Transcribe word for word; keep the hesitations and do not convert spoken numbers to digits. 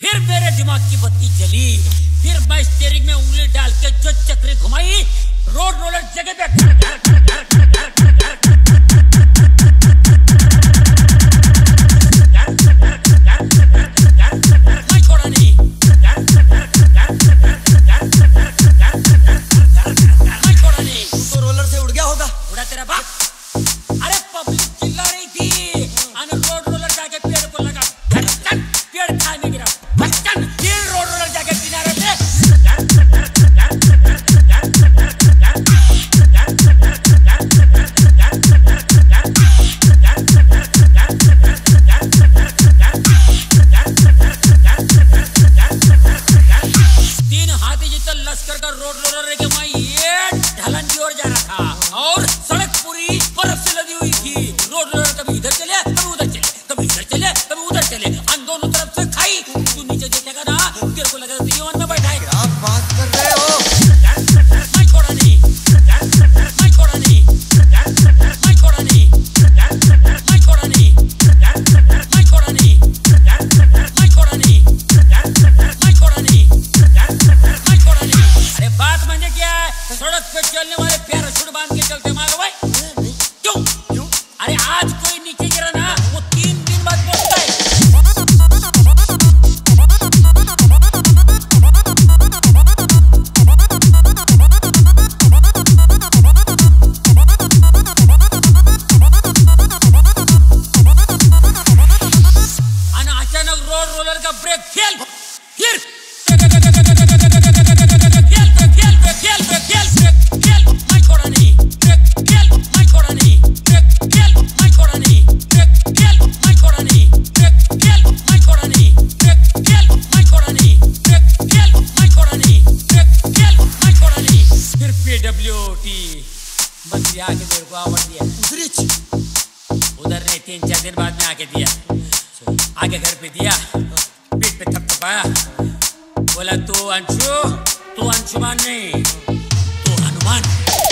फिर मेरे दिमाग की बत्ती जली, फिर मैं स्टीयरिंग में उंगली डाल के जो चक्री घुमाई, रोड रोलर जगह पे घर घर घर घर घर मैं छोड़ा नहीं, मैं छोड़ा नहीं। तो रोलर से उड़ गया होगा। उड़ा तेरा बाप। अरे पब्लिक चिल्ला रही थी और रोड रोलर जाके पेड़ को लगा, पेड़ खाई में गिरा, फिर रोड रोलर जाके किनारे पे तीन हाथी जितना लश्कर का रोड रोलर लेके मैं ये ढलान की ओर जा रहा था और सड़क पूरी बर्फ से लदी हुई थी। रोड रोलर कभी इधर चले कभी उधर चले, कभी इधर चले कभी उधर चले, हम दोनों तरफ से खाई। तू नीचे देखेगा ना तेरे को लगा दीवान में बैठा है। क्या बात कर रहे हो? मैं छोड़ा नहीं, मैं छोड़ा नहीं, मैं छोड़ा नहीं, मैं छोड़ा नहीं, मैं छोड़ा नहीं, मैं छोड़ा नहीं, मैं छोड़ा नहीं, मैं छोड़ा नहीं। अरे बात मैंने क्या है, सड़क पे चलने वाले पैराशूट बांध के चलते मारो भाई। क्यों क्यों? अरे आज कोई नीचे गिरा ना वो तीन दिन बाद पहुंचता है। अचानक रोड रोलर का ब्रेक फेल, फिर fail fail fail fail fail, मैं छोड़ा नहीं, फेल मैं छोड़ा नहीं, फेल मैं छोड़ा नहीं, फेल मैं छोड़ा नहीं, फेल मैं छोड़ा नहीं, फेल मैं छोड़ा नहीं, फेल मैं छोड़ा नहीं, फेल मैं छोड़ा नहीं। फिर पीडब्ल्यूडी मंत्री आके मेरे को आवाज दिया, उधर ने तीन चार दिन बाद में आके दिया, आगे घर पे दिया, पीठ पे थपथपाया, बोला तू अंशु, तू अंशुमान नहीं, तू हनुमान।